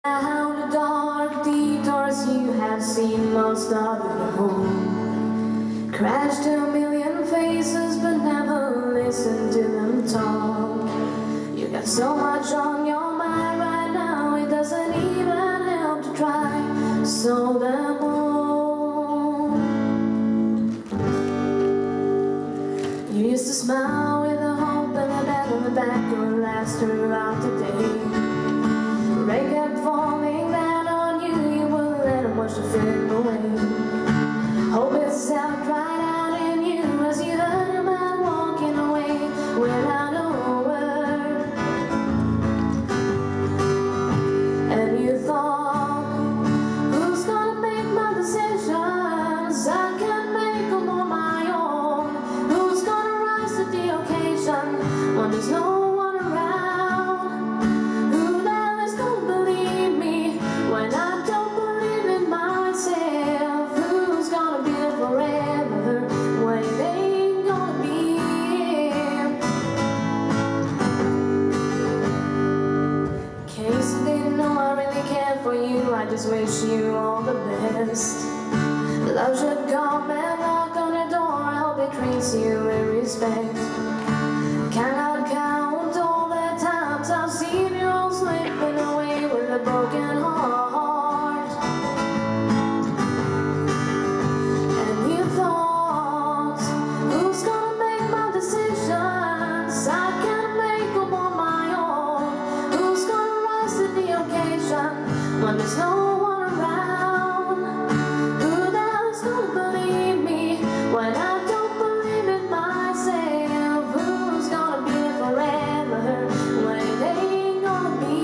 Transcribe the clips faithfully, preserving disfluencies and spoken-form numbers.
Down the dark detours you have seen most of your home. Crashed a million faces but never listened to them talk. You got so much on your mind right now, it doesn't even help to try. So them all. You used to smile with a hope and a bet on the back would last throughout the day. Rain kept falling down on you, you wouldn't let them wash the film away. Hope itself dried out in you as you heard your man walking away without a word. And you thought, who's gonna make my decisions? I can't make them on my own. Who's gonna rise to the occasion when there's no for you, I just wish you all the best. Love should come and knock on your door. I hope it treats you with respect. Cannot count all the times I've seen you all slipping away with a broken heart. And you thought, who's gonna make my decisions? I can't make them on my own. Who's gonna rise to the occasion when there's no one around? Who the hell is gonna believe me when I don't believe in myself? Who's gonna be there forever when it ain't gonna be?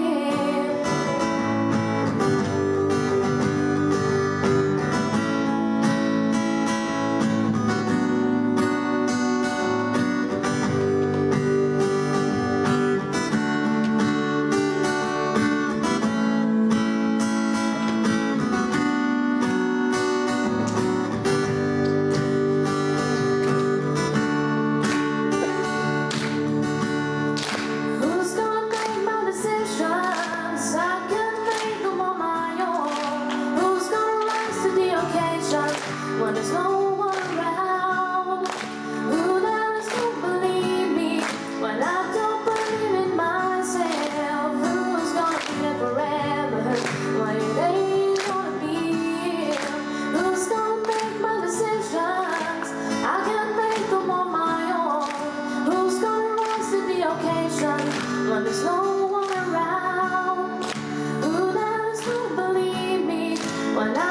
When there's no one around, who the hell is gonna believe me when I don't believe in myself? Who's gonna be there forever when it ain't gonna be? Who's gonna make my decisions? I can't make them on my own. Who's gonna rise to the occasion when there's no one around? Who the hell is gonna believe me when I